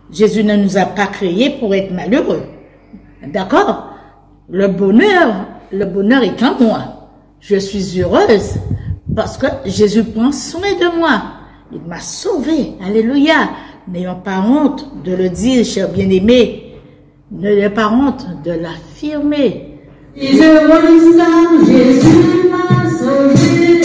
Jésus ne nous a pas créés pour être malheureux. D'accord? Le bonheur est en moi. Je suis heureuse parce que Jésus prend soin de moi. Il m'a sauvé. Alléluia. N'ayons pas honte de le dire, cher bien-aimé. N'ayons pas honte de l'affirmer. Jésus m'a sauvé.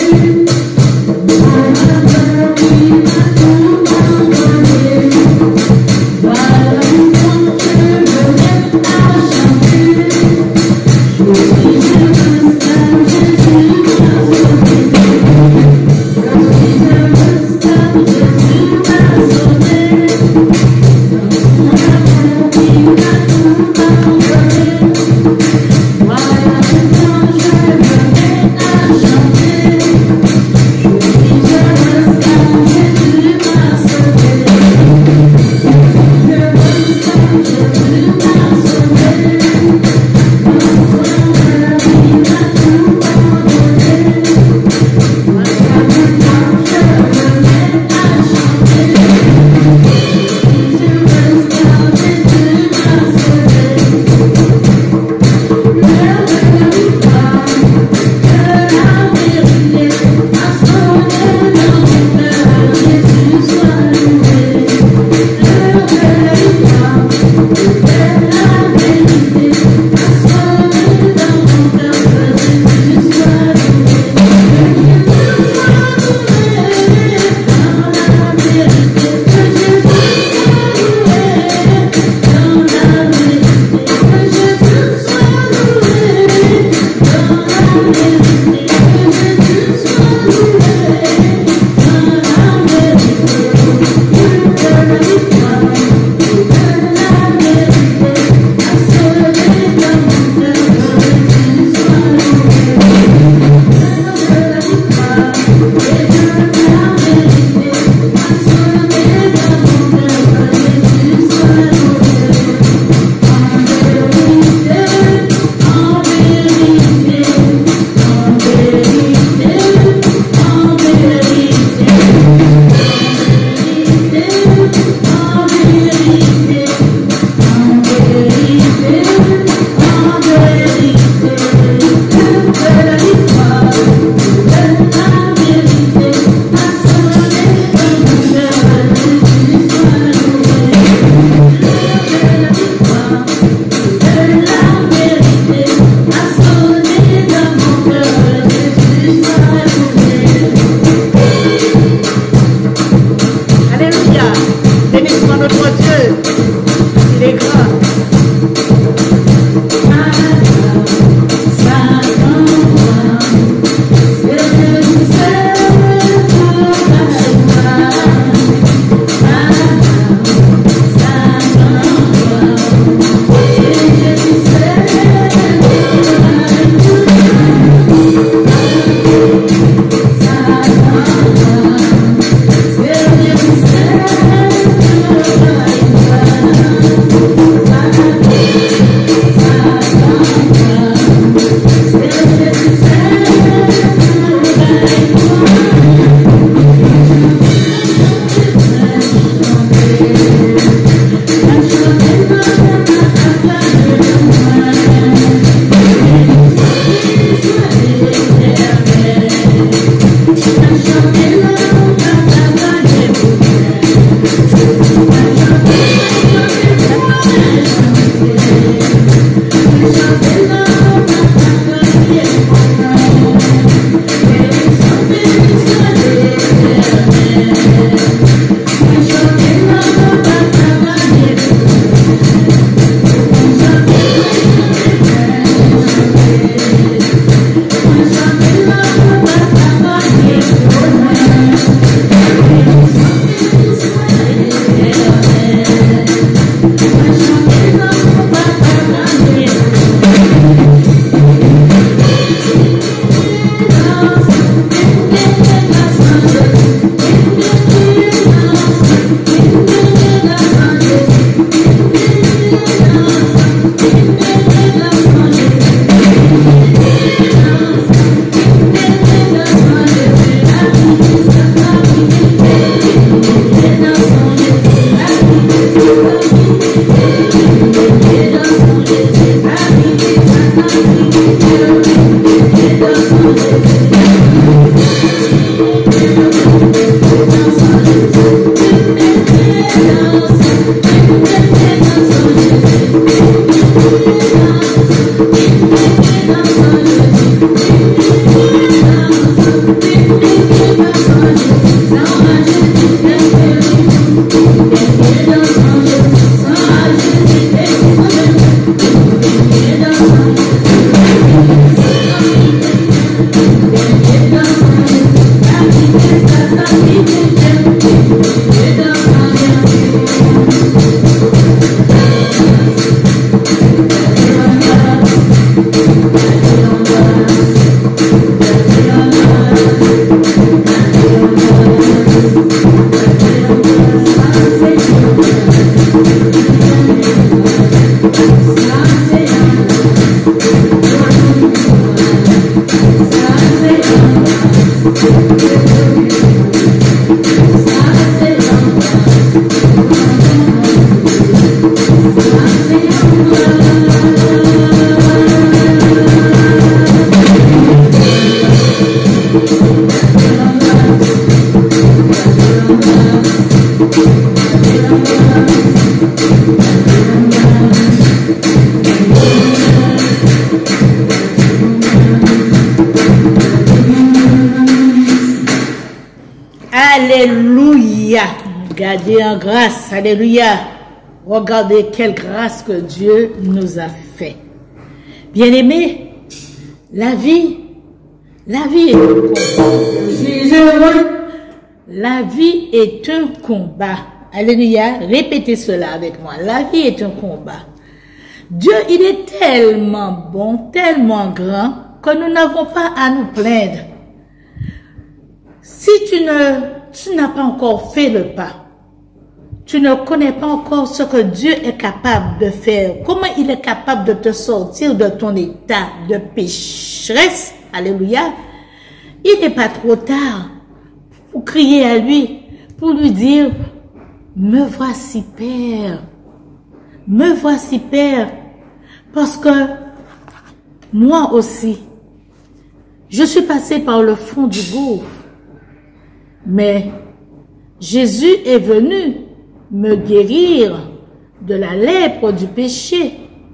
Alléluia. Gardez en grâce. Alléluia. Regardez quelle grâce que Dieu nous a fait. Bien-aimés, la vie est un combat. La vie est un combat. Alléluia. Répétez cela avec moi. La vie est un combat. Dieu, il est tellement bon, tellement grand, que nous n'avons pas à nous plaindre. Si tu n'as pas encore fait le pas, tu ne connais pas encore ce que Dieu est capable de faire, comment il est capable de te sortir de ton état de pécheresse, alléluia, il n'est pas trop tard pour crier à lui, pour lui dire, me voici Père, me voici Père, parce que moi aussi, je suis passé par le fond du gouffre. Mais Jésus est venu me guérir de la lèpre du péché.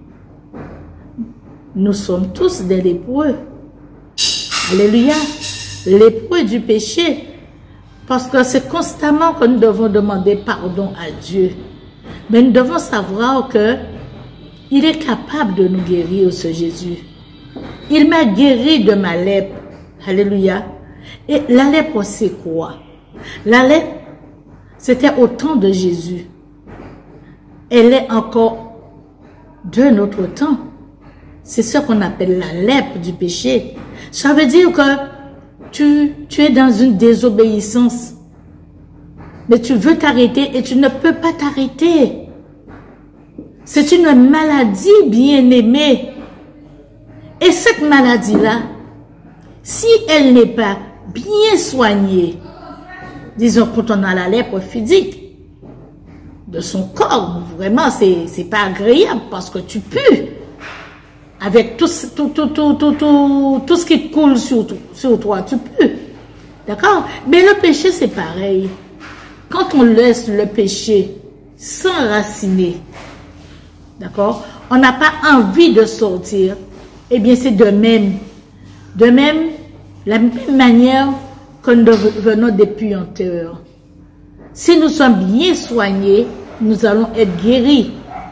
Nous sommes tous des lépreux. Alléluia. Lépreux du péché. Parce que c'est constamment que nous devons demander pardon à Dieu. Mais nous devons savoir que il est capable de nous guérir, ce Jésus. Il m'a guéri de ma lèpre. Alléluia. Et la lèpre, c'est quoi? La lèpre, c'était au temps de Jésus. Elle est encore de notre temps. C'est ce qu'on appelle la lèpre du péché. Ça veut dire que tu es dans une désobéissance. Mais tu veux t'arrêter et tu ne peux pas t'arrêter. C'est une maladie bien-aimée. Et cette maladie-là, si elle n'est pas bien soignée, disons quand on a la lèpre physique de son corps, vraiment c'est pas agréable parce que tu pues avec tout ce qui coule sur toi, tu pues, d'accord? Mais le péché c'est pareil. Quand on laisse le péché s'enraciner, d'accord, on n'a pas envie de sortir. Eh bien, c'est de même, la même manière que nous devenons des puanteurs. Si nous sommes bien soignés, nous allons être guéris.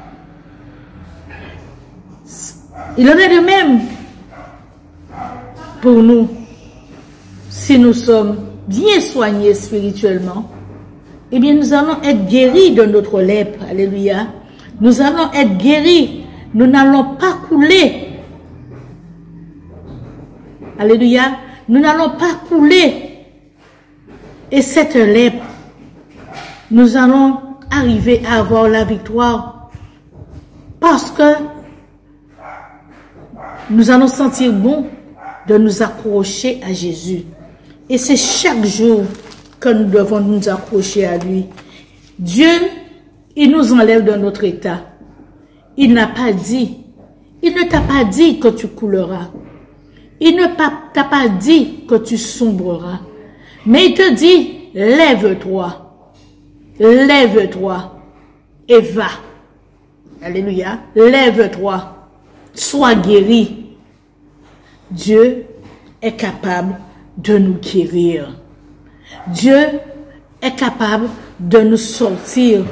Il en est de même pour nous. Si nous sommes bien soignés spirituellement, eh bien, nous allons être guéris de notre lèpre. Alléluia. Nous allons être guéris. Nous n'allons pas couler. Alléluia. Nous n'allons pas couler. Et cette lèpre, nous allons arriver à avoir la victoire. Parce que nous allons sentir bon de nous accrocher à Jésus. Et c'est chaque jour que nous devons nous accrocher à lui. Dieu, il nous enlève de notre état. Il n'a pas dit, il ne t'a pas dit que tu couleras. Il ne t'a pas dit que tu sombreras. Mais il te dit, lève-toi. lève-toi et va. Alléluia. Lève-toi, sois guéri. Dieu est capable de nous guérir. Dieu est capable de nous sortir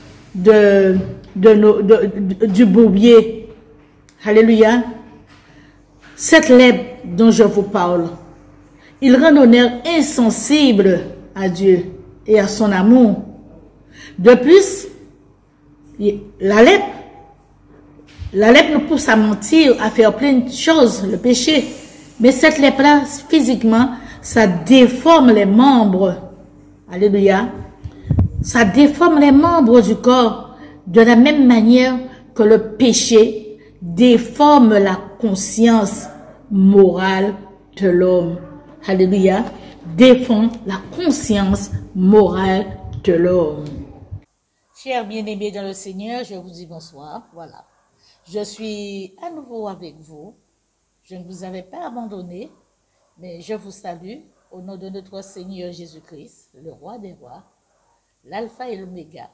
du bourbier. Alléluia. Cette lèpre dont je vous parle, il rend honneur insensible à Dieu et à son amour. De plus, la lèpre nous pousse à mentir, à faire plein de choses, le péché. Mais cette lèpre-là, physiquement, ça déforme les membres. Alléluia. Ça déforme les membres du corps de la même manière que le péché déforme la conscience morale de l'homme. Alléluia. Déforme la conscience morale de l'homme. Chers bien-aimés dans le Seigneur, je vous dis bonsoir. Voilà. Je suis à nouveau avec vous. Je ne vous avais pas abandonné, mais je vous salue au nom de notre Seigneur Jésus-Christ, le roi des rois, l'alpha et l'oméga,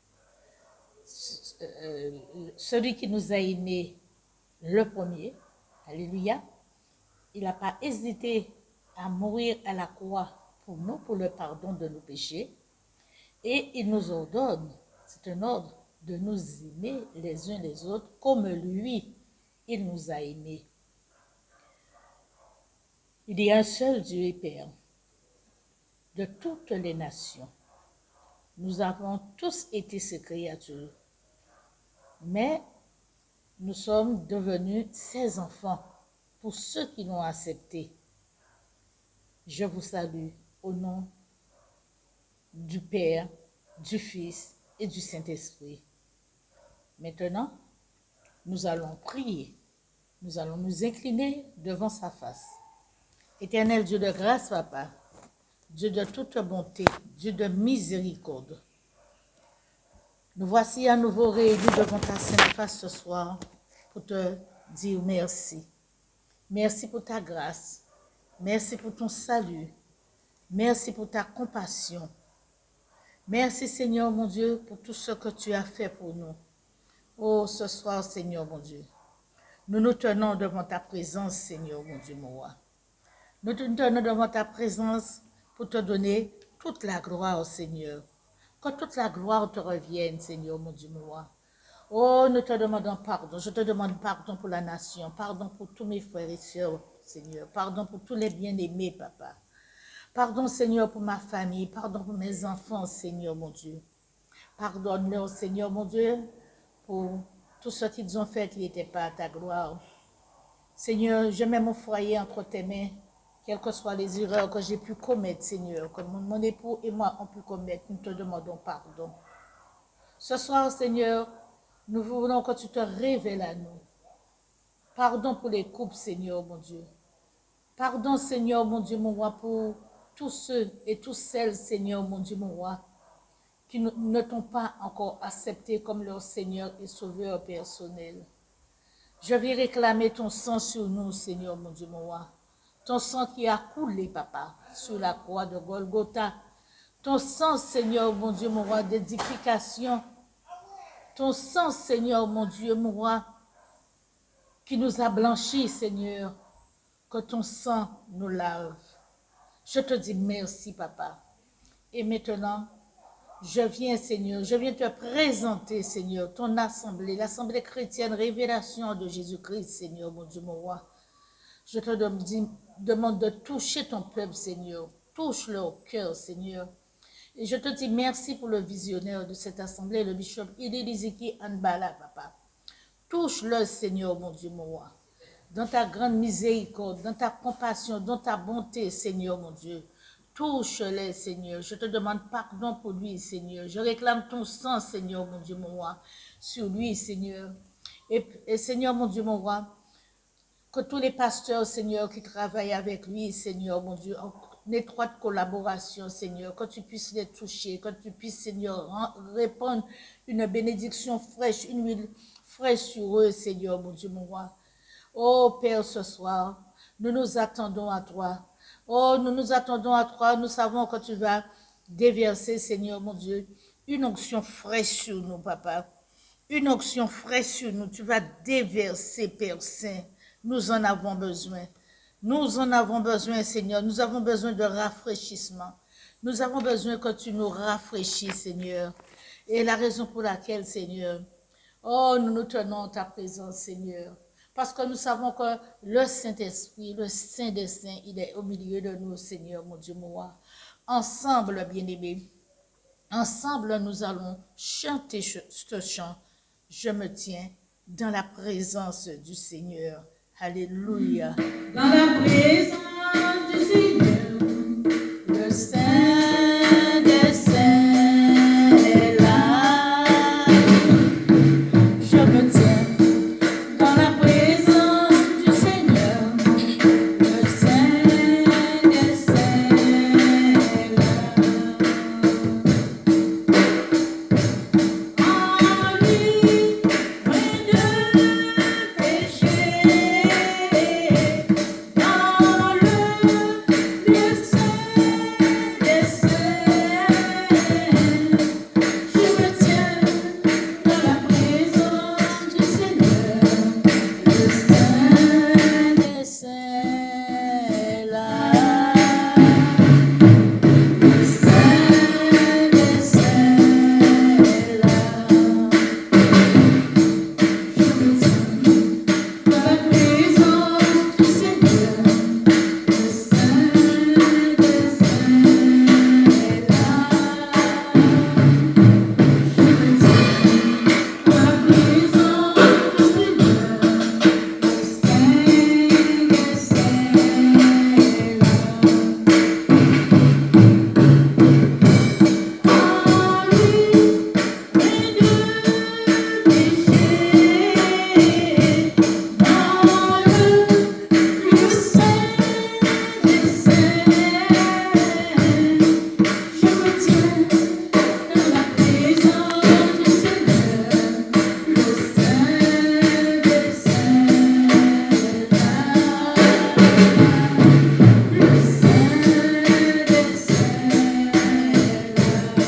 celui qui nous a aimés le premier. Alléluia. Il n'a pas hésité à mourir à la croix pour nous, pour le pardon de nos péchés. Et il nous ordonne, c'est un ordre, de nous aimer les uns les autres comme lui, il nous a aimés. Il y a un seul Dieu et Père de toutes les nations. Nous avons tous été ses créatures, mais nous sommes devenus ses enfants pour ceux qui l'ont accepté. Je vous salue au nom du Père, du Fils et du Saint-Esprit. Maintenant, nous allons prier. Nous allons nous incliner devant sa face. Éternel Dieu de grâce, Papa, Dieu de toute bonté, Dieu de miséricorde, nous voici à nouveau réunis devant ta sainte face ce soir pour te dire merci. Merci pour ta grâce. Merci pour ton salut. Merci pour ta compassion. Merci, Seigneur mon Dieu, pour tout ce que tu as fait pour nous. Oh, ce soir, Seigneur mon Dieu, nous nous tenons devant ta présence, Seigneur mon Dieu, mon roi. Nous nous tenons devant ta présence pour te donner toute la gloire, Seigneur. Que toute la gloire te revienne, Seigneur mon Dieu, mon roi. Oh, nous te demandons pardon. Je te demande pardon pour la nation, pardon pour tous mes frères et sœurs, Seigneur. Pardon pour tous les bien-aimés, Papa. Pardon, Seigneur, pour ma famille. Pardon pour mes enfants, Seigneur mon Dieu. Pardonne-leur, Seigneur mon Dieu, pour tout ce qu'ils ont fait qui n'était pas à ta gloire. Seigneur, je mets mon foyer entre tes mains, quelles que soient les erreurs que j'ai pu commettre, Seigneur, que mon époux et moi ont pu commettre, nous te demandons pardon. Ce soir, Seigneur, nous voulons que tu te révèles à nous. Pardon pour les couples, Seigneur, mon Dieu. Pardon, Seigneur, mon Dieu, mon roi, pour tous ceux et toutes celles, Seigneur, mon Dieu, mon roi, qui ne t'ont pas encore accepté comme leur Seigneur et Sauveur personnel. Je vais réclamer ton sang sur nous, Seigneur, mon Dieu, mon roi. Ton sang qui a coulé, Papa, sur la croix de Golgotha. Ton sang, Seigneur, mon Dieu, mon roi, d'édification. Ton sang, Seigneur, mon Dieu, mon roi, qui nous a blanchis, Seigneur. Que ton sang nous lave. Je te dis merci, Papa. Et maintenant, je viens, Seigneur, je viens te présenter, Seigneur, ton assemblée, l'assemblée chrétienne, révélation de Jésus-Christ, Seigneur, mon Dieu, mon roi. Je te demande de toucher ton peuple, Seigneur. Touche leur cœur, Seigneur. Et je te dis merci pour le visionnaire de cette assemblée, le bishop Idiliziki Anbala, Papa. Touche-le, Seigneur, mon Dieu, mon roi. Dans ta grande miséricorde, dans ta compassion, dans ta bonté, Seigneur, mon Dieu. Touche-les, Seigneur. Je te demande pardon pour lui, Seigneur. Je réclame ton sang, Seigneur, mon Dieu, mon roi, sur lui, Seigneur. Et Seigneur, mon Dieu, mon roi, que tous les pasteurs, Seigneur, qui travaillent avec lui, Seigneur, mon Dieu, en étroite collaboration, Seigneur, que tu puisses les toucher, que tu puisses, Seigneur, répandre une bénédiction fraîche, une huile fraîche sur eux, Seigneur, mon Dieu, mon roi. Oh, Père, ce soir, nous nous attendons à toi. Oh, nous nous attendons à toi. Nous savons que tu vas déverser, Seigneur, mon Dieu, Une onction fraîche sur nous, papa. Une onction fraîche sur nous. Tu vas déverser, Père Saint. Nous en avons besoin. Nous en avons besoin, Seigneur. Nous avons besoin de rafraîchissement. Nous avons besoin que tu nous rafraîchisses, Seigneur. Et la raison pour laquelle, Seigneur, oh, nous nous tenons en ta présence, Seigneur. Parce que nous savons que le Saint-Esprit, le Saint des Saints, il est au milieu de nous, Seigneur, mon Dieu, mon roi. Ensemble, bien-aimés, ensemble, nous allons chanter ce chant. Je me tiens dans la présence du Seigneur. Alléluia. Dans la présence du Seigneur, Le Saint des Saints est là. Je me tiens dans la présence du Seigneur, le Saint des Saints est là. En lui, loin de péché, dans le lieu saint des saints, je me tiens dans la présence du Seigneur, le Saint des Saints est là. le Saint des Saints est là. Je me tiens dans la présence du Seigneur, le Saint des Saints est là. Je me tiens dans la présence du Seigneur, le Saint des Saints est là. En lui, loin de péché, dans le lieu saint des saints, je me tiens dans la présence du Seigneur, le Saint des saints est là. Le Saint des saints est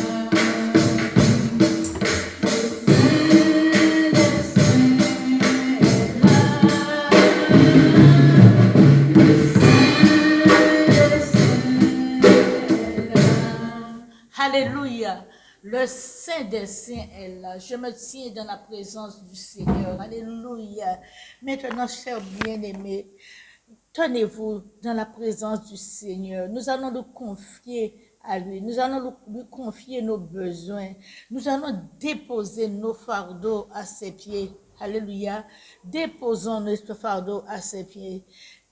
Alléluia. Le Saint des Saints est là. Je me tiens dans la présence du Seigneur. Alléluia. Maintenant, chers bien-aimés, tenez-vous dans la présence du Seigneur. Nous allons nous confier à lui. Nous allons lui confier nos besoins. Nous allons déposer nos fardeaux à ses pieds. Alléluia. Déposons notre fardeau à ses pieds.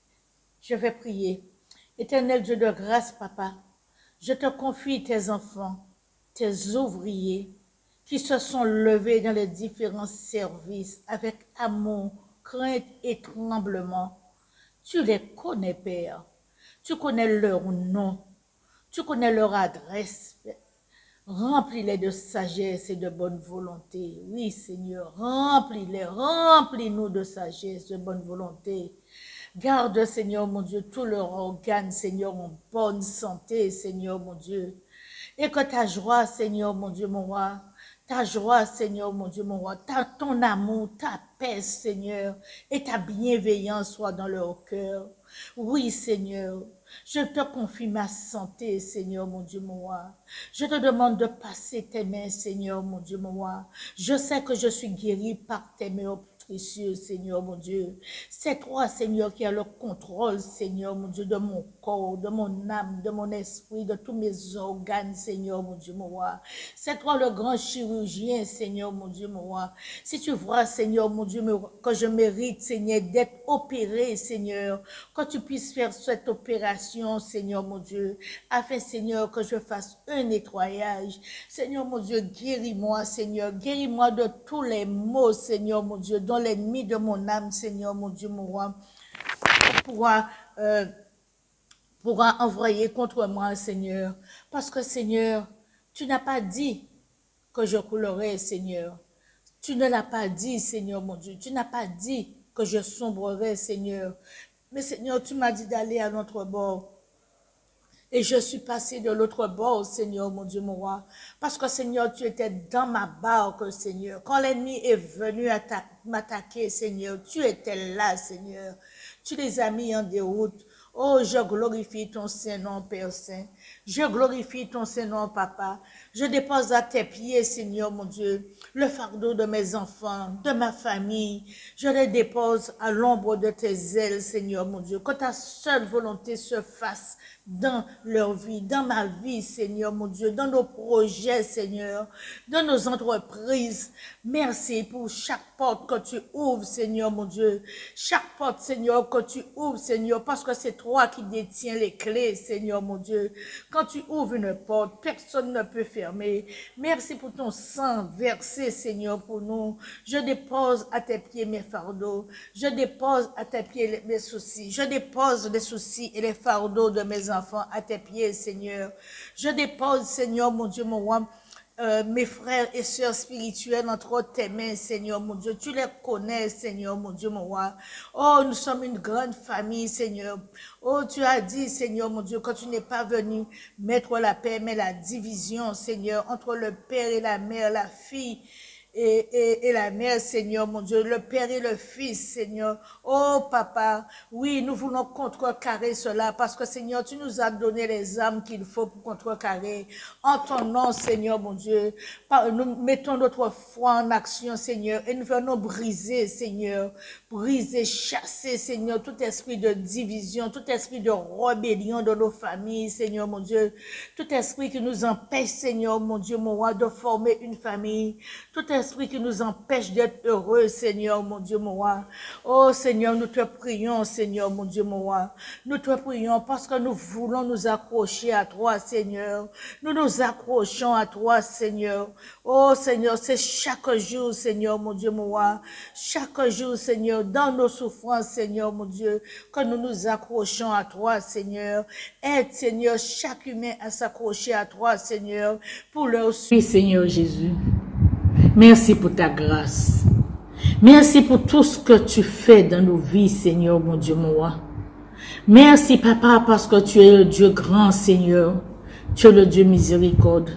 Je vais prier. Éternel Dieu de grâce, papa, je te confie tes enfants, tes ouvriers, qui se sont levés dans les différents services avec amour, crainte et tremblement. Tu les connais, Père. Tu connais leur nom. Tu connais leur adresse. Remplis-les de sagesse et de bonne volonté. Oui, Seigneur, remplis-les, remplis-nous de sagesse, de bonne volonté. Garde, Seigneur mon Dieu, tous leurs organes, Seigneur, en bonne santé, Seigneur mon Dieu. Et que ta joie, Seigneur mon Dieu, mon roi, ta joie, Seigneur mon Dieu, mon roi, ton amour, ta paix, Seigneur, et ta bienveillance soient dans leur cœur. Oui, Seigneur, je te confie ma santé, Seigneur mon Dieu, mon roi. Je te demande de passer tes mains, Seigneur mon Dieu, mon roi. Je sais que je suis guéri par tes mains précieux, Seigneur mon Dieu. C'est toi, Seigneur, qui as le contrôle, Seigneur mon Dieu, de mon corps, de mon âme, de mon esprit, de tous mes organes, Seigneur mon Dieu, mon roi. C'est toi le grand chirurgien, Seigneur mon Dieu, mon roi. Si tu vois, Seigneur mon Dieu, que je mérite, Seigneur, d'être opéré, Seigneur, que tu puisses faire cette opération, Seigneur mon Dieu, afin, Seigneur, que je fasse un nettoyage. Seigneur mon Dieu, guéris-moi, Seigneur, guéris-moi de tous les maux, Seigneur mon Dieu, dont l'ennemi de mon âme, Seigneur mon Dieu, mon roi, pourra envoyer contre moi, Seigneur. Parce que, Seigneur, tu n'as pas dit que je coulerais, Seigneur. Tu ne l'as pas dit, Seigneur mon Dieu. Tu n'as pas dit que je sombrerais, Seigneur. Mais, Seigneur, tu m'as dit d'aller à notre bord. Et je suis passé de l'autre bord, Seigneur, mon Dieu, mon roi. Parce que, Seigneur, tu étais dans ma barque, Seigneur. Quand l'ennemi est venu m'attaquer, Seigneur, tu étais là, Seigneur. Tu les as mis en déroute. Oh, je glorifie ton Saint-Nom, Père Saint. Je glorifie ton Saint-Nom, Papa. Je dépose à tes pieds, Seigneur, mon Dieu, le fardeau de mes enfants, de ma famille. Je les dépose à l'ombre de tes ailes, Seigneur, mon Dieu. Que ta seule volonté se fasse dans leur vie, dans ma vie, Seigneur, mon Dieu, dans nos projets, Seigneur, dans nos entreprises. Merci pour chaque porte que tu ouvres, Seigneur, mon Dieu. Chaque porte, Seigneur, que tu ouvres, Seigneur, parce que c'est toi qui détiens les clés, Seigneur, mon Dieu. Quand tu ouvres une porte, personne ne peut fermer. Merci pour ton sang versé, Seigneur, pour nous. Je dépose à tes pieds mes fardeaux. Je dépose à tes pieds mes soucis. Je dépose les soucis et les fardeaux de mes enfants à tes pieds, Seigneur. Je dépose, Seigneur, mon Dieu, mon roi, mes frères et sœurs spirituels entre tes mains, Seigneur, mon Dieu. Tu les connais, Seigneur, mon Dieu, mon roi. Oh, nous sommes une grande famille, Seigneur. Oh, tu as dit, Seigneur, mon Dieu, que tu n'es pas venu mettre la paix, mais la division, Seigneur, entre le père et la mère, la fille et la mère, Seigneur, mon Dieu, le Père et le Fils, Seigneur. Oh, Papa, oui, nous voulons contrecarrer cela parce que, Seigneur, tu nous as donné les armes qu'il faut pour contrecarrer. En ton nom, Seigneur, mon Dieu, nous mettons notre foi en action, Seigneur, et nous venons briser, Seigneur, briser, chasser, Seigneur, tout esprit de division, tout esprit de rébellion dans nos familles, Seigneur, mon Dieu, tout esprit qui nous empêche, Seigneur, mon Dieu, mon roi, de former une famille, tout esprit qui nous empêche d'être heureux, Seigneur, mon Dieu, mon roi. Oh, Seigneur, nous te prions, Seigneur, mon Dieu, mon roi. Nous te prions parce que nous voulons nous accrocher à toi, Seigneur. Nous nous accrochons à toi, Seigneur. Oh, Seigneur, c'est chaque jour, Seigneur, mon Dieu, mon roi. Chaque jour, Seigneur, dans nos souffrances, Seigneur, mon Dieu, que nous nous accrochons à toi, Seigneur. Aide, Seigneur, chaque humain à s'accrocher à toi, Seigneur, pour leur suivre, Seigneur Jésus. Merci pour ta grâce. Merci pour tout ce que tu fais dans nos vies, Seigneur, mon Dieu, mon roi. Merci, Papa, parce que tu es le Dieu grand, Seigneur. Tu es le Dieu miséricorde.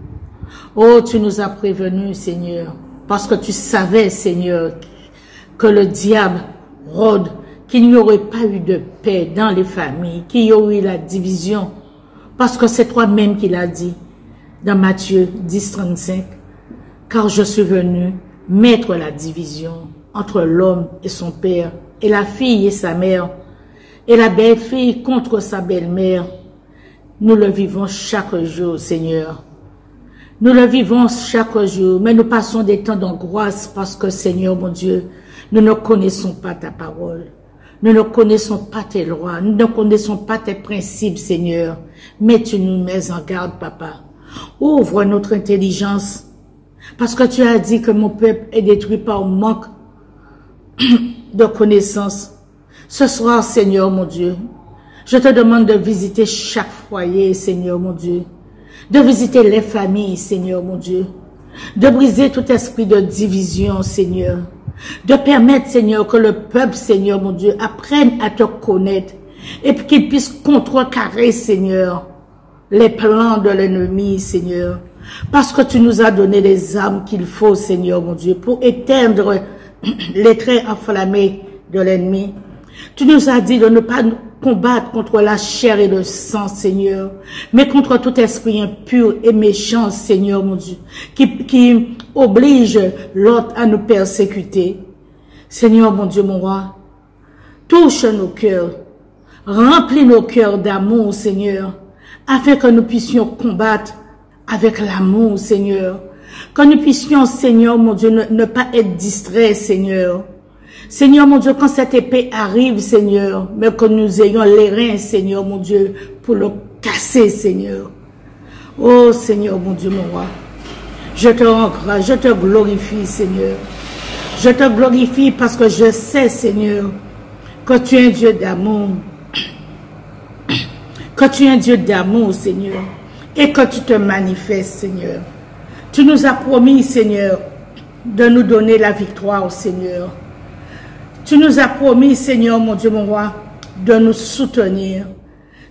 Oh, tu nous as prévenus, Seigneur, parce que tu savais, Seigneur, que le diable rôde, qu'il n'y aurait pas eu de paix dans les familles, qu'il y aurait eu la division, parce que c'est toi-même qui l'as dit dans Matthieu 10, 35. Car je suis venu mettre la division entre l'homme et son père, et la fille et sa mère, et la belle-fille contre sa belle-mère. Nous le vivons chaque jour, Seigneur. Nous le vivons chaque jour, mais nous passons des temps d'angoisse parce que, Seigneur, mon Dieu, nous ne connaissons pas ta parole. Nous ne connaissons pas tes lois. Nous ne connaissons pas tes principes, Seigneur. Mais tu nous mets en garde, Papa. Ouvre notre intelligence. Parce que tu as dit que mon peuple est détruit par manque de connaissances. Ce soir, Seigneur mon Dieu, je te demande de visiter chaque foyer, Seigneur mon Dieu. De visiter les familles, Seigneur mon Dieu. De briser tout esprit de division, Seigneur. De permettre, Seigneur, que le peuple, Seigneur mon Dieu, apprenne à te connaître. Et qu'il puisse contrecarrer, Seigneur, les plans de l'ennemi, Seigneur. Parce que tu nous as donné les armes qu'il faut, Seigneur mon Dieu, pour éteindre les traits enflammés de l'ennemi. Tu nous as dit de ne pas combattre contre la chair et le sang, Seigneur, mais contre tout esprit impur et méchant, Seigneur mon Dieu, qui oblige l'autre à nous persécuter. Seigneur mon Dieu, mon roi, touche nos cœurs, remplis nos cœurs d'amour, Seigneur, afin que nous puissions combattre avec l'amour, Seigneur. Que nous puissions, Seigneur, mon Dieu, ne pas être distraits, Seigneur. Seigneur, mon Dieu, quand cette épée arrive, Seigneur, mais que nous ayons les reins, Seigneur, mon Dieu, pour le casser, Seigneur. Oh, Seigneur, mon Dieu, mon roi. Je te rends grâce, je te glorifie, Seigneur. Je te glorifie parce que je sais, Seigneur, que tu es un Dieu d'amour. Que tu es un Dieu d'amour, Seigneur. Et que tu te manifestes, Seigneur. Tu nous as promis, Seigneur, de nous donner la victoire, Seigneur. Tu nous as promis, Seigneur, mon Dieu, mon roi, de nous soutenir.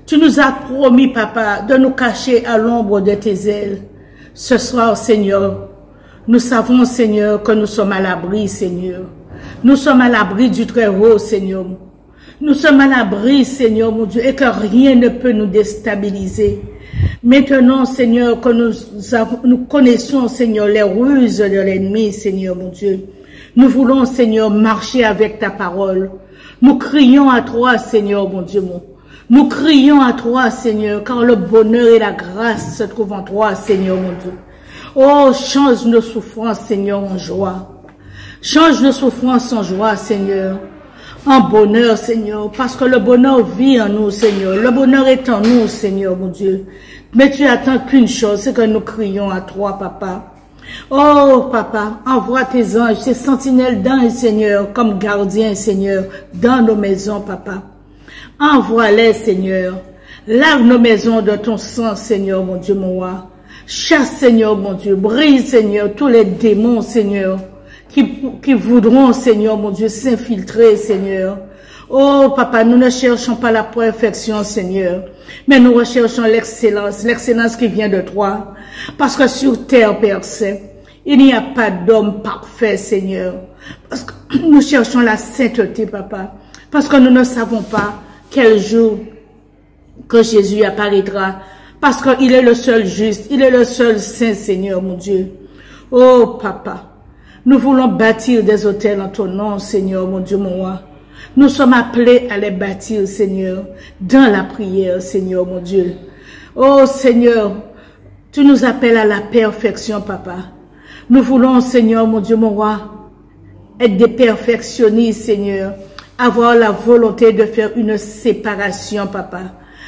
Tu nous as promis, papa, de nous cacher à l'ombre de tes ailes. Ce soir, Seigneur, nous savons, Seigneur, que nous sommes à l'abri, Seigneur. Nous sommes à l'abri du Très-Haut, Seigneur. Nous sommes à l'abri, Seigneur, mon Dieu, et que rien ne peut nous déstabiliser. Maintenant, Seigneur, que nous connaissons, Seigneur, les ruses de l'ennemi, Seigneur, mon Dieu. Nous voulons, Seigneur, marcher avec ta parole. Nous crions à toi, Seigneur, mon Dieu, Nous crions à toi, Seigneur, car le bonheur et la grâce se trouvent en toi, Seigneur, mon Dieu. Oh, change nos souffrances, Seigneur, en joie. Change nos souffrances en joie, Seigneur. En bonheur, Seigneur, parce que le bonheur vit en nous, Seigneur. Le bonheur est en nous, Seigneur, mon Dieu. Mais tu attends qu'une chose, c'est que nous crions à toi, papa. Oh, papa, envoie tes anges, tes sentinelles d'anges, Seigneur, comme gardiens, Seigneur, dans nos maisons, papa. Envoie-les, Seigneur. Lave nos maisons de ton sang, Seigneur, mon Dieu, mon roi. Chasse, Seigneur, mon Dieu. Brise, Seigneur, tous les démons, Seigneur, qui voudront, Seigneur, mon Dieu, s'infiltrer, Seigneur. Oh, papa, nous ne cherchons pas la perfection, Seigneur, mais nous recherchons l'excellence qui vient de toi. Parce que sur terre, Père Saint, il n'y a pas d'homme parfait, Seigneur. Parce que nous cherchons la sainteté, papa. Parce que nous ne savons pas quel jour que Jésus apparaîtra. Parce qu'il est le seul juste, il est le seul saint, Seigneur, mon Dieu. Oh, papa, nous voulons bâtir des hôtels en ton nom, Seigneur, mon Dieu, mon roi. Nous sommes appelés à les bâtir, Seigneur, dans la prière, Seigneur, mon Dieu. Oh, Seigneur, tu nous appelles à la perfection, papa. Nous voulons, Seigneur, mon Dieu, mon roi, être des perfectionnistes, Seigneur. Avoir la volonté de faire une séparation, papa.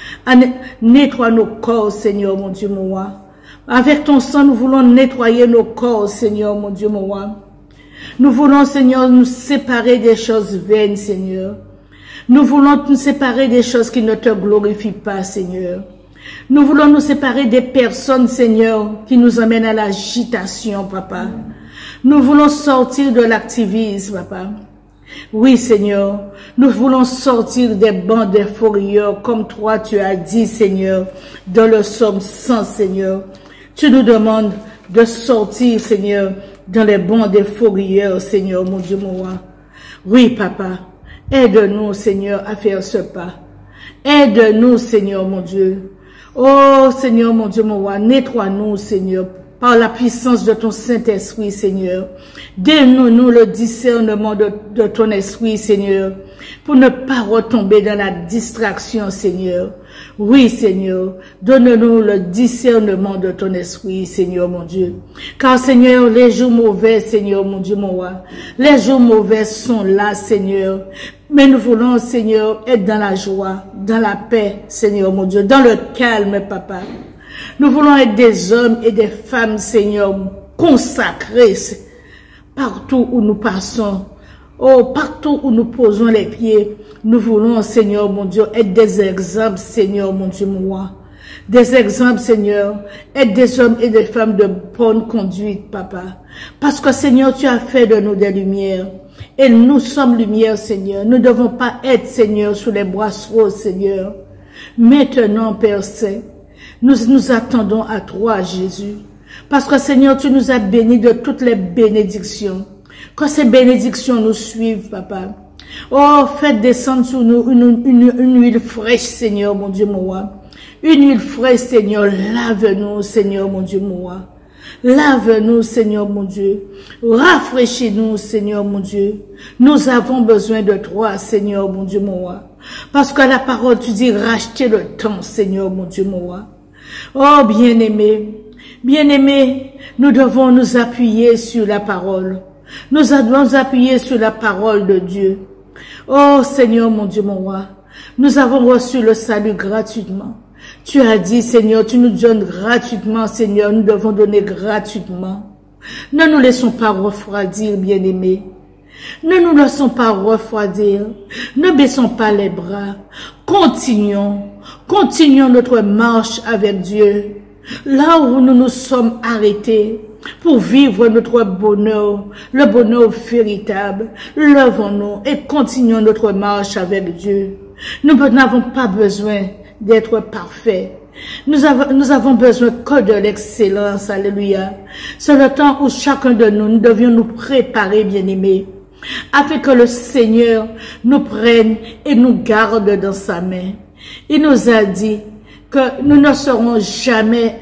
Nettoie nos corps, Seigneur, mon Dieu, mon roi. Avec ton sang, nous voulons nettoyer nos corps, Seigneur, mon Dieu, mon roi. Nous voulons, Seigneur, nous séparer des choses vaines, Seigneur. Nous voulons nous séparer des choses qui ne te glorifient pas, Seigneur. Nous voulons nous séparer des personnes, Seigneur, qui nous amènent à l'agitation, papa. Nous voulons sortir de l'activisme, papa. Oui, Seigneur, nous voulons sortir des bancs des fourrières, comme toi tu as dit, Seigneur, dans le psaume 100, Seigneur. Tu nous demandes de sortir, Seigneur, dans les bancs des fourrières, Seigneur, mon Dieu, mon roi. Oui, papa, aide-nous, Seigneur, à faire ce pas. Aide-nous, Seigneur, mon Dieu. Oh, Seigneur, mon Dieu, mon roi, nettoie-nous, Seigneur, par la puissance de ton Saint-Esprit, Seigneur. Donne-nous le discernement de ton esprit, Seigneur, pour ne pas retomber dans la distraction, Seigneur. Oui, Seigneur, donne-nous le discernement de ton esprit, Seigneur, mon Dieu. Car, Seigneur, les jours mauvais, Seigneur, mon Dieu, mon roi, les jours mauvais sont là, Seigneur. Mais nous voulons, Seigneur, être dans la joie, dans la paix, Seigneur, mon Dieu, dans le calme, papa. Nous voulons être des hommes et des femmes, Seigneur, consacrés partout où nous passons. Oh, partout où nous posons les pieds, nous voulons, Seigneur, mon Dieu, être des exemples, Seigneur, mon Dieu, mon roi. Des exemples, Seigneur, être des hommes et des femmes de bonne conduite, papa. Parce que, Seigneur, tu as fait de nous des lumières. Et nous sommes lumière, Seigneur. Nous ne devons pas être, Seigneur, sous les boisseaux, Seigneur. Maintenant, Père Saint, nous attendons à toi, Jésus. Parce que, Seigneur, tu nous as bénis de toutes les bénédictions. Que ces bénédictions nous suivent, papa. Oh, faites descendre sur nous une huile fraîche, Seigneur, mon Dieu, mon roi. Une huile fraîche, Seigneur. Lave-nous, Seigneur, mon Dieu, mon roi. Lave-nous, Seigneur, mon Dieu. Rafraîchis-nous, Seigneur, mon Dieu. Nous avons besoin de toi, Seigneur, mon Dieu, mon roi. Parce que la parole, tu dis, rachetez le temps, Seigneur, mon Dieu, mon roi. Oh, bien-aimé, bien-aimé, nous devons nous appuyer sur la parole. Nous devons nous appuyer sur la parole de Dieu. Oh, Seigneur, mon Dieu, mon roi, nous avons reçu le salut gratuitement. Tu as dit, Seigneur, tu nous donnes gratuitement, Seigneur, nous devons donner gratuitement. Ne nous laissons pas refroidir, bien-aimés. Ne nous laissons pas refroidir. Ne baissons pas les bras. Continuons notre marche avec Dieu. Là où nous nous sommes arrêtés pour vivre notre bonheur, le bonheur véritable, levons-nous et continuons notre marche avec Dieu. Nous n'avons pas besoin d'être parfaits. Nous avons besoin que de l'excellence, alléluia. C'est le temps où chacun de nous devions nous préparer, bien-aimés, afin que le Seigneur nous prenne et nous garde dans sa main. Il nous a dit que nous ne serons jamais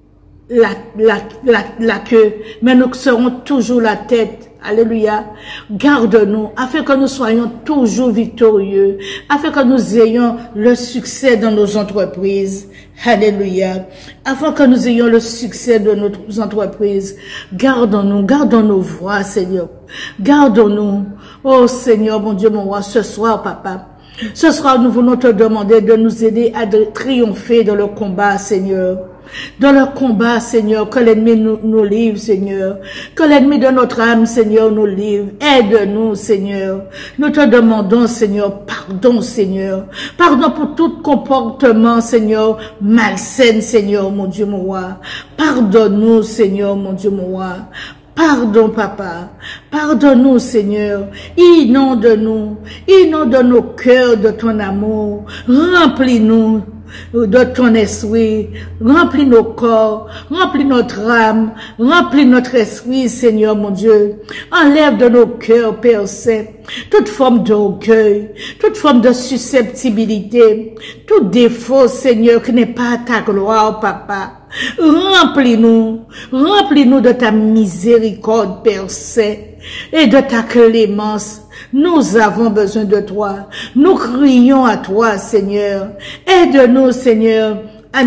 la queue, mais nous serons toujours la tête. Alléluia. Garde-nous, afin que nous soyons toujours victorieux, afin que nous ayons le succès dans nos entreprises. Alléluia. Afin que nous ayons le succès de nos entreprises. Gardons-nous, gardons nos voix, Seigneur. Gardons-nous. Oh Seigneur, mon Dieu, mon roi, ce soir, papa. Ce soir, nous voulons te demander de nous aider à triompher dans le combat, Seigneur. Dans le combat, Seigneur, que l'ennemi nous livre, Seigneur. Que l'ennemi de notre âme, Seigneur, nous livre. Aide-nous, Seigneur. Nous te demandons, Seigneur, pardon, Seigneur. Pardon pour tout comportement, Seigneur, malsain, Seigneur, mon Dieu, mon roi. Pardonne-nous, Seigneur, mon Dieu, mon roi. Pardon, papa. Pardonne-nous, Seigneur. Inonde-nous. Inonde nos cœurs de ton amour. Remplis-nous de ton esprit, remplis nos corps, remplis notre âme, remplis notre esprit, Seigneur mon Dieu. Enlève de nos cœurs, Père Saint, toute forme d'orgueil, toute forme de susceptibilité, tout défaut, Seigneur, qui n'est pas ta gloire, Papa. Remplis-nous, remplis-nous de ta miséricorde, Père Saint, et de ta clémence. Nous avons besoin de toi. Nous crions à toi, Seigneur. Aide-nous, Seigneur, à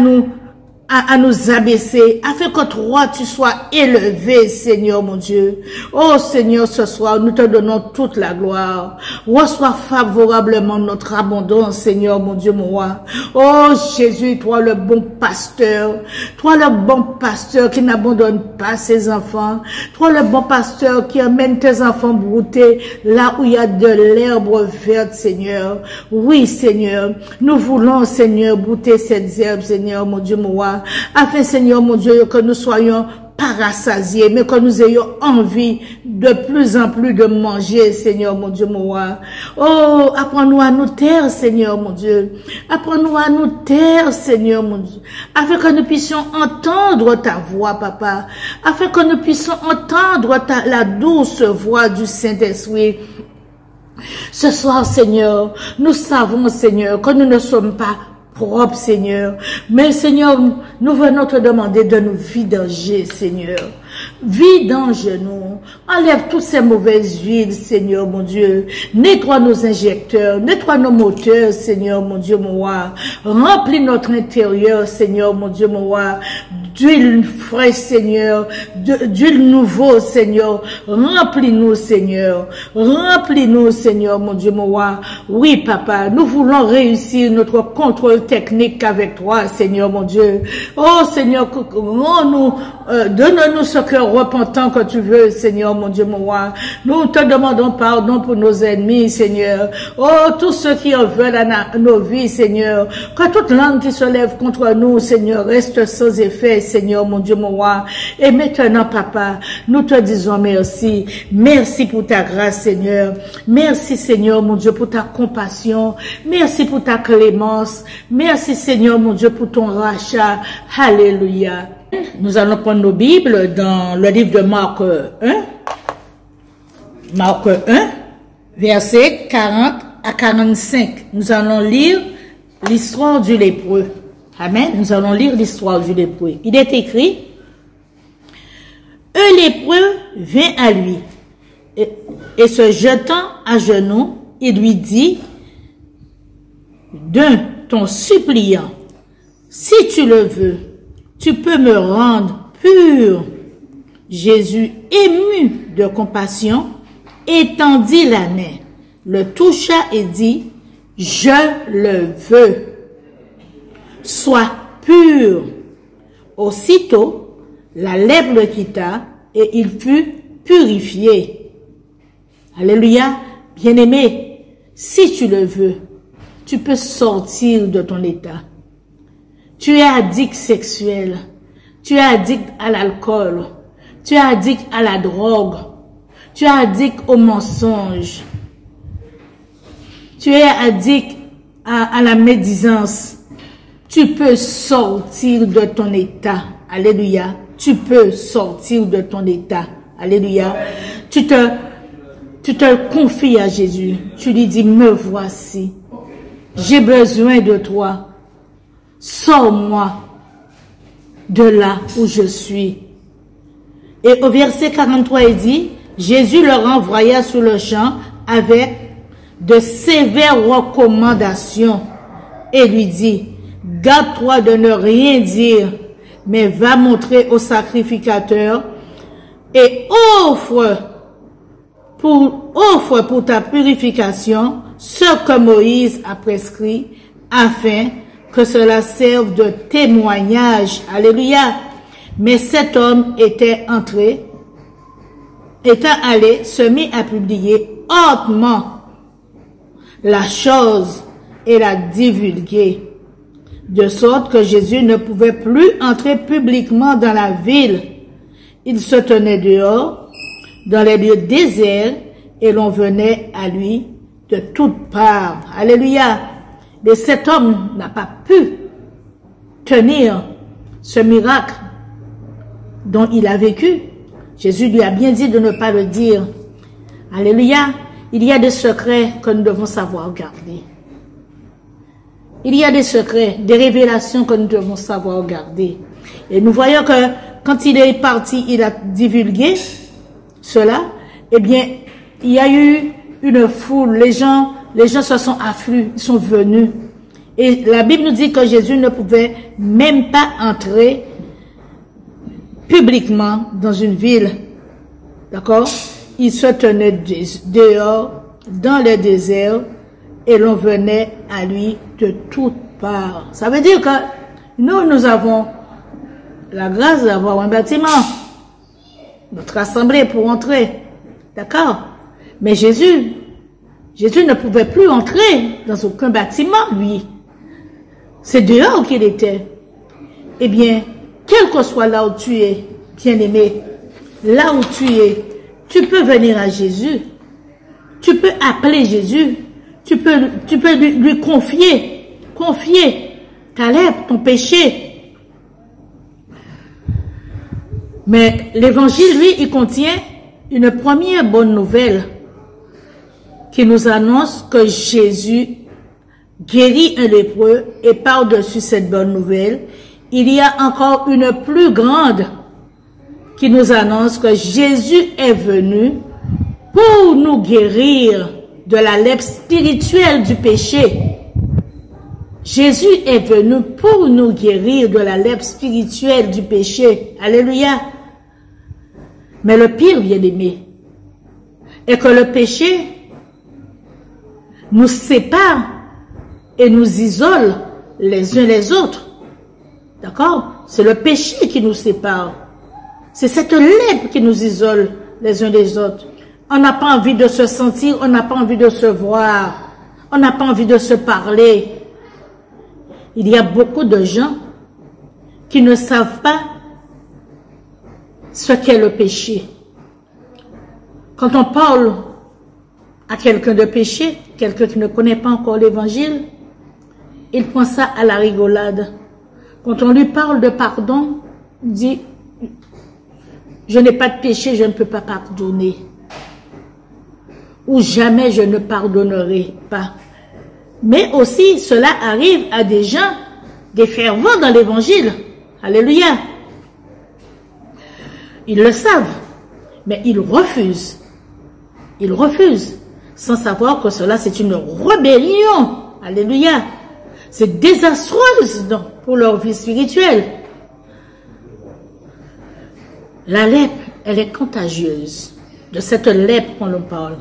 nous abaisser, afin que toi, tu sois élevé, Seigneur, mon Dieu. Oh, Seigneur, ce soir, nous te donnons toute la gloire. Reçois favorablement notre abondance, Seigneur, mon Dieu, mon roi. Oh, Jésus, toi, le bon pasteur. Toi, le bon pasteur qui n'abandonne pas ses enfants. Toi, le bon pasteur qui amène tes enfants brouter là où il y a de l'herbe verte, Seigneur. Oui, Seigneur, nous voulons, Seigneur, brouter cette herbe, Seigneur, mon Dieu, mon roi. Afin, Seigneur mon Dieu, que nous soyons pas rassasiés, mais que nous ayons envie de plus en plus de manger, Seigneur mon Dieu, mon roi. Oh, apprends-nous à nous taire, Seigneur mon Dieu. Apprends-nous à nous taire, Seigneur mon Dieu. Afin que nous puissions entendre ta voix, papa. Afin que nous puissions entendre la douce voix du Saint-Esprit. Ce soir, Seigneur, nous savons, Seigneur, que nous ne sommes pas propre, Seigneur. Mais, Seigneur, nous venons te demander de nous vidanger, Seigneur. Vidange-nous. Enlève toutes ces mauvaises huiles, Seigneur, mon Dieu. Nettoie nos injecteurs. Nettoie nos moteurs, Seigneur, mon Dieu, mon roi. Remplis notre intérieur, Seigneur, mon Dieu, mon roi. D'huile fraîche, Seigneur. D'huile nouveau, Seigneur. Remplis-nous, Seigneur. Remplis-nous, Seigneur, mon Dieu, mon roi. Oui, papa, nous voulons réussir notre contrôle technique avec toi, Seigneur, mon Dieu. Oh, Seigneur, donne-nous ce cœur repentant que tu veux, Seigneur, mon Dieu, mon roi. Nous te demandons pardon pour nos ennemis, Seigneur. Oh, tous ceux qui en veulent à nos vies, Seigneur. Que toute langue qui se lève contre nous, Seigneur, reste sans effet, Seigneur, mon Dieu, mon roi. Et maintenant, papa, nous te disons merci. Merci pour ta grâce, Seigneur. Merci, Seigneur, mon Dieu, pour ta compassion. Merci pour ta clémence. Merci, Seigneur, mon Dieu, pour ton rachat. Alléluia. Nous allons prendre nos Bibles dans le livre de Marc 1. Marc 1, versets 40 à 45. Nous allons lire l'histoire du lépreux. Amen. Nous allons lire l'histoire du lépreux. Il est écrit: un lépreux vint à lui et se jetant à genoux, il lui dit d'un ton suppliant: si tu le veux, tu peux me rendre pur. Jésus, ému de compassion, étendit la main, le toucha et dit: je le veux. Sois pur. Aussitôt, la lèpre le quitta et il fut purifié. Alléluia. Bien-aimé, si tu le veux, tu peux sortir de ton état. Tu es addict sexuel, tu es addict à l'alcool, tu es addict à la drogue, tu es addict au mensonge, tu es addict à la médisance, tu peux sortir de ton état. Alléluia. Tu peux sortir de ton état. Alléluia. Tu te confies à Jésus. Tu lui dis, me voici. J'ai besoin de toi. Sors-moi de là où je suis. Et au verset 43, il dit, Jésus le renvoya sur le champ avec de sévères recommandations et lui dit, garde-toi de ne rien dire, mais va montrer au sacrificateur et offre pour ta purification ce que Moïse a prescrit, afin que cela serve de témoignage. Alléluia. Mais cet homme étant allé, se mit à publier hautement la chose et la divulguer, de sorte que Jésus ne pouvait plus entrer publiquement dans la ville. Il se tenait dehors, dans les lieux déserts, et l'on venait à lui de toutes parts. Alléluia. Mais cet homme n'a pas pu tenir ce miracle dont il a vécu. Jésus lui a bien dit de ne pas le dire. Alléluia. Il y a des secrets que nous devons savoir garder. Il y a des secrets, des révélations que nous devons savoir garder. Et nous voyons que quand il est parti, il a divulgué cela. Eh bien, il y a eu une foule. Les gens se sont afflus, ils sont venus. Et la Bible nous dit que Jésus ne pouvait même pas entrer publiquement dans une ville. D'accord? Il se tenait dehors, dans le désert, et l'on venait à lui de toutes parts. Ça veut dire que nous avons la grâce d'avoir un bâtiment, notre assemblée pour entrer. D'accord? Mais Jésus ne pouvait plus entrer dans aucun bâtiment, lui. C'est dehors qu'il était. Eh bien, quel que soit là où tu es, bien-aimé, là où tu es, tu peux venir à Jésus. Tu peux appeler Jésus. Tu peux lui confier ta lèpre, ton péché. Mais l'évangile, lui, il contient une première bonne nouvelle qui nous annonce que Jésus guérit un lépreux, et par-dessus cette bonne nouvelle, il y a encore une plus grande qui nous annonce que Jésus est venu pour nous guérir de la lèpre spirituelle du péché. Jésus est venu pour nous guérir de la lèpre spirituelle du péché. Alléluia. Mais le pire, bien-aimé, est que le péché nous sépare et nous isole les uns les autres. D'accord? C'est le péché qui nous sépare. C'est cette lèpre qui nous isole les uns des autres. On n'a pas envie de se sentir, on n'a pas envie de se voir, on n'a pas envie de se parler. Il y a beaucoup de gens qui ne savent pas ce qu'est le péché. Quand on parle à quelqu'un de péché, quelqu'un qui ne connaît pas encore l'évangile, il prend ça à la rigolade. Quand on lui parle de pardon, il dit, je n'ai pas de péché, je ne peux pas pardonner. Ou jamais je ne pardonnerai pas. Mais aussi, cela arrive à des gens, des fervents dans l'évangile. Alléluia. Ils le savent, mais ils refusent. Ils refusent, sans savoir que cela c'est une rébellion. Alléluia. C'est désastreuse pour leur vie spirituelle. La lèpre, elle est contagieuse. De cette lèpre qu'on en parle.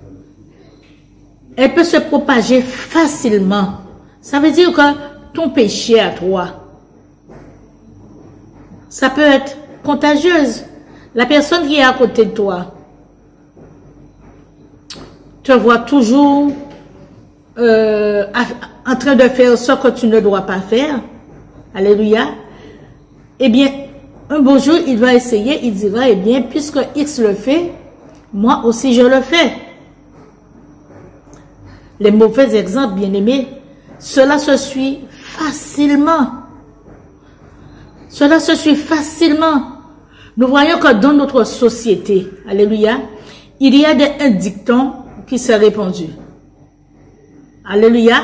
Elle peut se propager facilement. Ça veut dire que ton péché à toi, ça peut être contagieuse. La personne qui est à côté de toi te voit toujours en train de faire ce que tu ne dois pas faire. Alléluia. Eh bien, un beau jour, il va essayer, il dira, eh bien, puisque X le fait, moi aussi je le fais. Les mauvais exemples, bien-aimés, cela se suit facilement. Cela se suit facilement. Nous voyons que dans notre société, alléluia, il y a un dicton qui s'est répandu. Alléluia.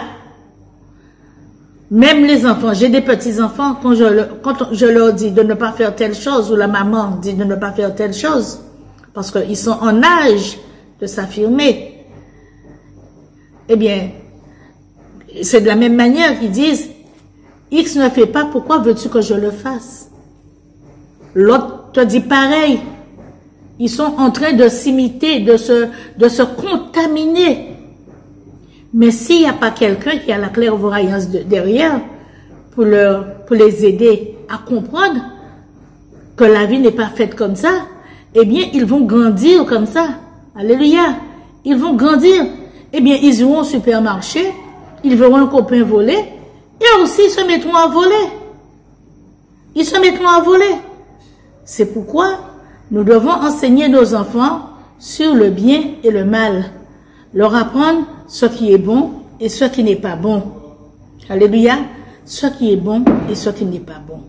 Même les enfants, j'ai des petits-enfants, quand je leur dis de ne pas faire telle chose, ou la maman dit de ne pas faire telle chose, parce qu'ils sont en âge de s'affirmer, eh bien, c'est de la même manière qu'ils disent, X ne fait pas, pourquoi veux-tu que je le fasse? L'autre te dit pareil. Ils sont en train de s'imiter, de se contaminer. Mais s'il n'y a pas quelqu'un qui a la clairvoyance derrière pour les aider à comprendre que la vie n'est pas faite comme ça, eh bien, ils vont grandir comme ça. Alléluia. Ils vont grandir. Eh bien, ils iront au supermarché, ils verront un copain voler, et aussi ils se mettront à voler. Ils se mettront à voler. C'est pourquoi nous devons enseigner nos enfants sur le bien et le mal. Leur apprendre ce qui est bon et ce qui n'est pas bon. Alléluia. Ce qui est bon et ce qui n'est pas bon.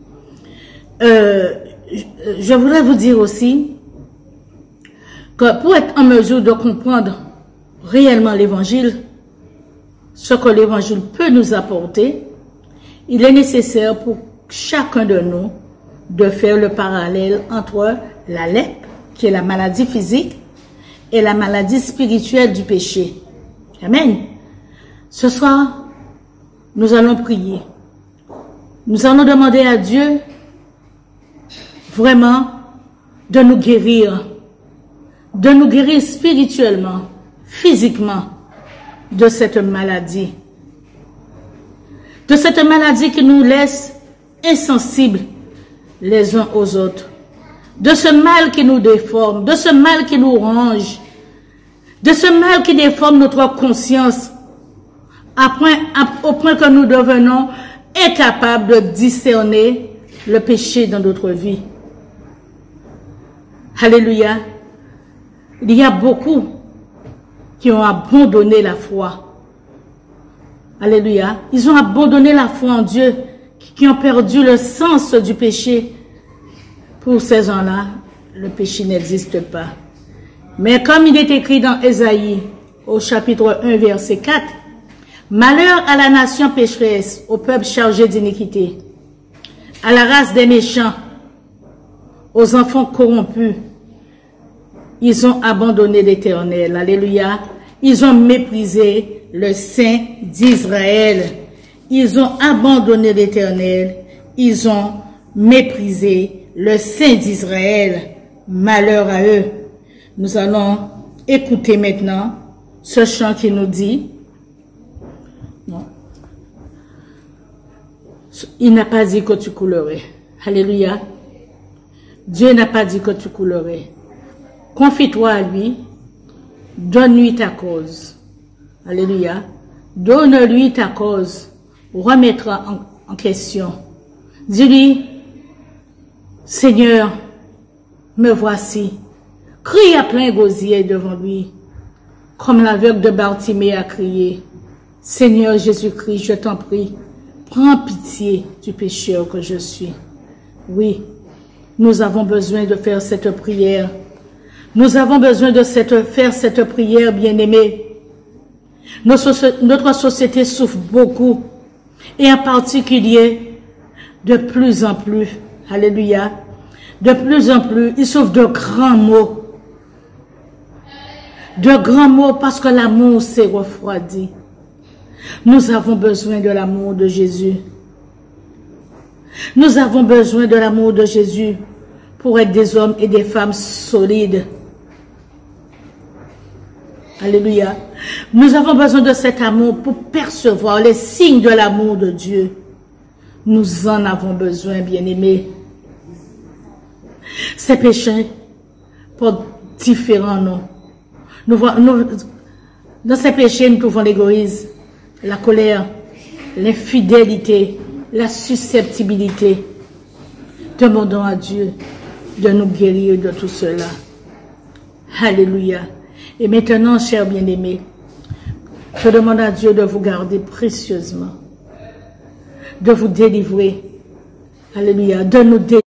Je voudrais vous dire aussi que pour être en mesure de comprendre réellement l'évangile, ce que l'évangile peut nous apporter, il est nécessaire pour chacun de nous de faire le parallèle entre la lèpre, qui est la maladie physique, et la maladie spirituelle du péché. Amen. Ce soir, nous allons prier. Nous allons demander à Dieu vraiment de nous guérir spirituellement, physiquement de cette maladie. De cette maladie qui nous laisse insensibles les uns aux autres. De ce mal qui nous déforme, de ce mal qui nous ronge, de ce mal qui déforme notre conscience, au point que nous devenons incapables de discerner le péché dans notre vie. Alléluia. Il y a beaucoup qui ont abandonné la foi. Alléluia. Ils ont abandonné la foi en Dieu, qui ont perdu le sens du péché. Pour ces gens-là, le péché n'existe pas. Mais comme il est écrit dans Ésaïe, au chapitre 1, verset 4, « Malheur à la nation pécheresse, au peuple chargé d'iniquité, à la race des méchants, aux enfants corrompus. Ils ont abandonné l'Éternel. » Alléluia. Ils ont méprisé le Saint d'Israël. Ils ont abandonné l'Éternel. Ils ont méprisé le Saint d'Israël. Malheur à eux. Nous allons écouter maintenant ce chant qui nous dit, non, il n'a pas dit que tu coulerais. Alléluia. Dieu n'a pas dit que tu coulerais. Confie-toi à lui. Donne-lui ta cause. Alléluia. Donne-lui ta cause. Remettra en question. Dis-lui, Seigneur, me voici. Crie à plein gosier devant lui, comme l'aveugle de Bartimée a crié. Seigneur Jésus-Christ, je t'en prie, prends pitié du pécheur que je suis. Oui, nous avons besoin de faire cette prière. Nous avons besoin de faire cette prière, bien-aimés. Notre société souffre beaucoup, et en particulier, de plus en plus, alléluia, de plus en plus, ils souffrent de grands maux. De grands mots parce que l'amour s'est refroidi. Nous avons besoin de l'amour de Jésus. Nous avons besoin de l'amour de Jésus pour être des hommes et des femmes solides. Alléluia. Nous avons besoin de cet amour pour percevoir les signes de l'amour de Dieu. Nous en avons besoin, bien-aimés. Ces péchés portent différents noms. Dans ces péchés, nous trouvons l'égoïsme, la colère, l'infidélité, la susceptibilité. Demandons à Dieu de nous guérir de tout cela. Alléluia. Et maintenant, chers bien-aimés, je demande à Dieu de vous garder précieusement, de vous délivrer. Alléluia, de nous délivrer.